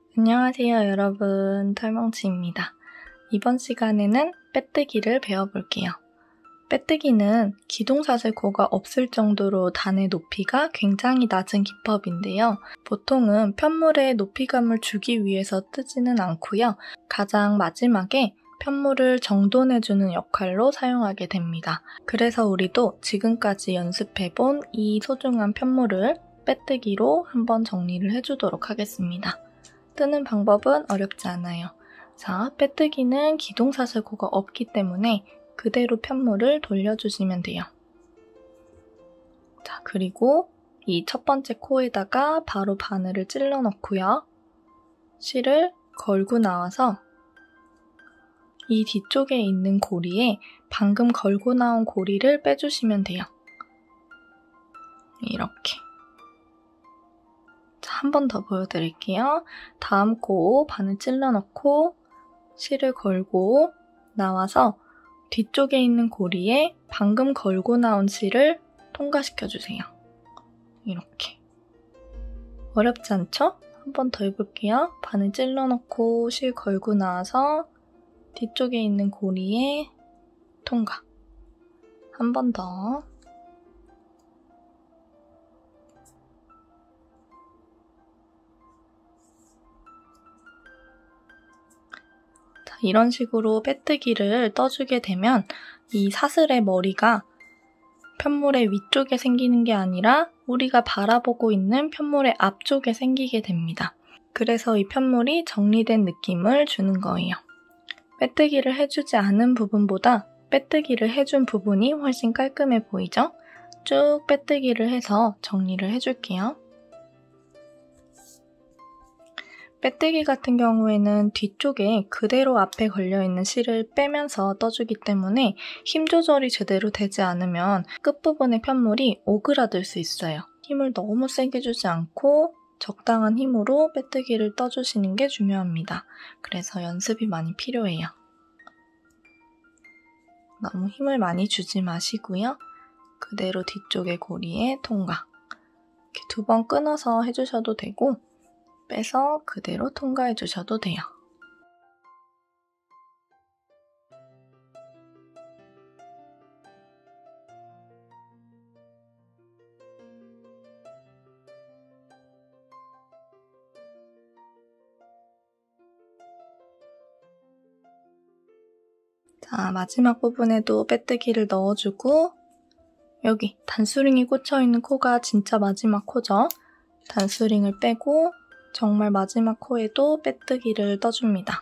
안녕하세요 여러분, 털뭉치입니다. 이번 시간에는 빼뜨기를 배워볼게요. 빼뜨기는 기둥사슬코가 없을 정도로 단의 높이가 굉장히 낮은 기법인데요. 보통은 편물에 높이감을 주기 위해서 뜨지는 않고요. 가장 마지막에 편물을 정돈해주는 역할로 사용하게 됩니다. 그래서 우리도 지금까지 연습해본 이 소중한 편물을 빼뜨기로 한번 정리를 해주도록 하겠습니다. 뜨는 방법은 어렵지 않아요. 자, 빼뜨기는 기둥사슬코가 없기 때문에 그대로 편물을 돌려주시면 돼요. 자, 그리고 이 첫 번째 코에다가 바로 바늘을 찔러 넣고요. 실을 걸고 나와서 이 뒤쪽에 있는 고리에 방금 걸고 나온 고리를 빼주시면 돼요. 이렇게. 한 번 더 보여드릴게요. 다음 코 바늘 찔러 넣고 실을 걸고 나와서 뒤쪽에 있는 고리에 방금 걸고 나온 실을 통과시켜주세요. 이렇게. 어렵지 않죠? 한 번 더 해볼게요. 바늘 찔러 넣고 실 걸고 나와서 뒤쪽에 있는 고리에 통과. 한 번 더. 이런 식으로 빼뜨기를 떠주게 되면 이 사슬의 머리가 편물의 위쪽에 생기는 게 아니라 우리가 바라보고 있는 편물의 앞쪽에 생기게 됩니다. 그래서 이 편물이 정리된 느낌을 주는 거예요. 빼뜨기를 해주지 않은 부분보다 빼뜨기를 해준 부분이 훨씬 깔끔해 보이죠? 쭉 빼뜨기를 해서 정리를 해줄게요. 빼뜨기 같은 경우에는 뒤쪽에 그대로 앞에 걸려있는 실을 빼면서 떠주기 때문에 힘 조절이 제대로 되지 않으면 끝부분의 편물이 오그라들 수 있어요. 힘을 너무 세게 주지 않고 적당한 힘으로 빼뜨기를 떠주시는 게 중요합니다. 그래서 연습이 많이 필요해요. 너무 힘을 많이 주지 마시고요. 그대로 뒤쪽의 고리에 통과. 이렇게 2번 끊어서 해주셔도 되고 빼서 그대로 통과해 주셔도 돼요. 자, 마지막 부분에도 빼뜨기를 넣어주고 여기 단수링이 꽂혀있는 코가 진짜 마지막 코죠. 단수링을 빼고 정말 마지막 코에도 빼뜨기를 떠줍니다.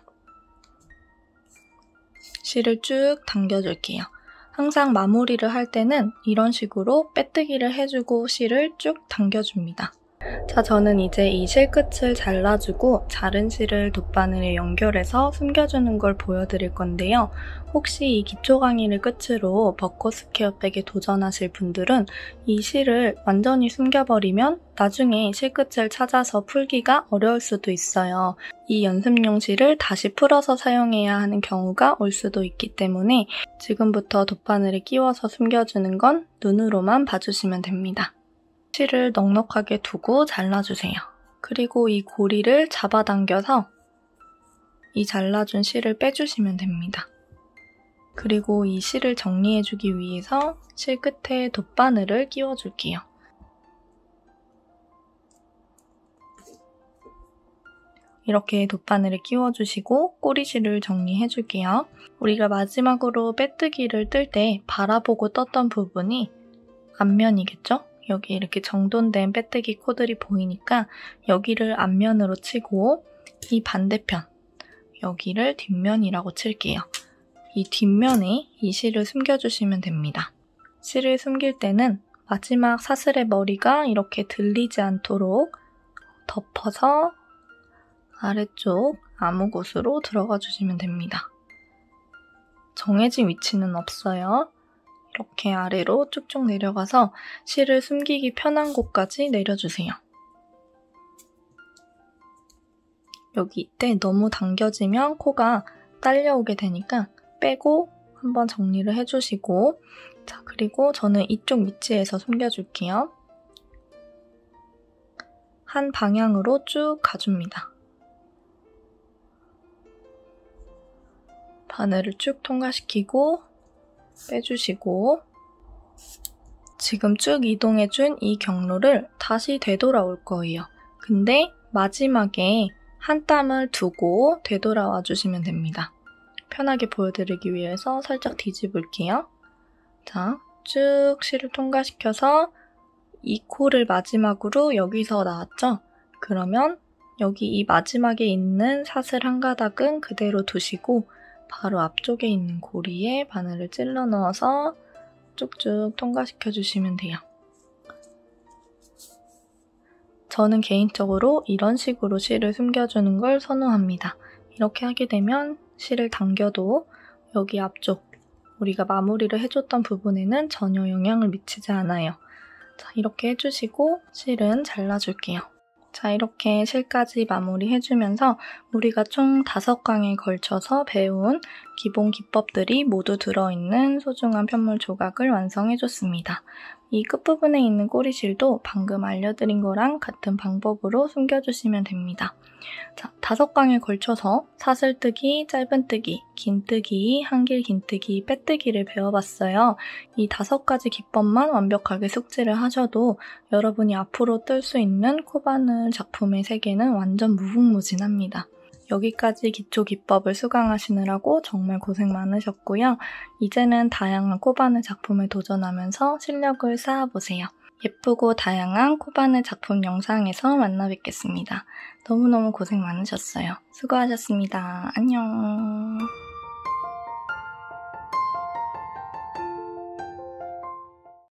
실을 쭉 당겨줄게요. 항상 마무리를 할 때는 이런 식으로 빼뜨기를 해주고 실을 쭉 당겨줍니다. 자, 저는 이제 이 실 끝을 잘라주고 자른 실을 돗바늘에 연결해서 숨겨주는 걸 보여드릴 건데요. 혹시 이 기초 강의를 끝으로 벚꽃 스퀘어백에 도전하실 분들은 이 실을 완전히 숨겨버리면 나중에 실 끝을 찾아서 풀기가 어려울 수도 있어요. 이 연습용 실을 다시 풀어서 사용해야 하는 경우가 올 수도 있기 때문에 지금부터 돗바늘에 끼워서 숨겨주는 건 눈으로만 봐주시면 됩니다. 실을 넉넉하게 두고 잘라주세요. 그리고 이 고리를 잡아당겨서 이 잘라준 실을 빼주시면 됩니다. 그리고 이 실을 정리해주기 위해서 실 끝에 돗바늘을 끼워줄게요. 이렇게 돗바늘을 끼워주시고 꼬리실을 정리해줄게요. 우리가 마지막으로 빼뜨기를 뜰 때 바라보고 떴던 부분이 앞면이겠죠? 여기 이렇게 정돈된 빼뜨기 코들이 보이니까 여기를 앞면으로 치고 이 반대편, 여기를 뒷면이라고 칠게요. 이 뒷면에 이 실을 숨겨주시면 됩니다. 실을 숨길 때는 마지막 사슬의 머리가 이렇게 들리지 않도록 덮어서 아래쪽 아무 곳으로 들어가 주시면 됩니다. 정해진 위치는 없어요. 이렇게 아래로 쭉쭉 내려가서 실을 숨기기 편한 곳까지 내려주세요. 여기 이때 너무 당겨지면 코가 딸려오게 되니까 빼고 한번 정리를 해주시고, 자, 그리고 저는 이쪽 위치에서 숨겨줄게요. 한 방향으로 쭉 가줍니다. 바늘을 쭉 통과시키고 빼주시고 지금 쭉 이동해준 이 경로를 다시 되돌아올 거예요. 근데 마지막에 한 땀을 두고 되돌아와 주시면 됩니다. 편하게 보여드리기 위해서 살짝 뒤집을게요. 자, 쭉 실을 통과시켜서 이 코를 마지막으로 여기서 나왔죠? 그러면 여기 이 마지막에 있는 사슬 한 가닥은 그대로 두시고 바로 앞쪽에 있는 고리에 바늘을 찔러 넣어서 쭉쭉 통과시켜 주시면 돼요. 저는 개인적으로 이런 식으로 실을 숨겨주는 걸 선호합니다. 이렇게 하게 되면 실을 당겨도 여기 앞쪽 우리가 마무리를 해줬던 부분에는 전혀 영향을 미치지 않아요. 자, 이렇게 해주시고 실은 잘라줄게요. 자, 이렇게 실까지 마무리해주면서 우리가 총 5강에 걸쳐서 배운 기본 기법들이 모두 들어있는 소중한 편물 조각을 완성해줬습니다. 이 끝부분에 있는 꼬리실도 방금 알려드린 거랑 같은 방법으로 숨겨주시면 됩니다. 자, 5강에 걸쳐서 사슬뜨기, 짧은뜨기, 긴뜨기, 한길 긴뜨기, 빼뜨기를 배워봤어요. 이 5가지 기법만 완벽하게 숙지를 하셔도 여러분이 앞으로 뜰 수 있는 코바늘 작품의 세계는 완전 무궁무진합니다. 여기까지 기초 기법을 수강하시느라고 정말 고생 많으셨고요. 이제는 다양한 코바늘 작품에 도전하면서 실력을 쌓아보세요. 예쁘고 다양한 코바늘 작품 영상에서 만나 뵙겠습니다. 너무너무 고생 많으셨어요. 수고하셨습니다. 안녕.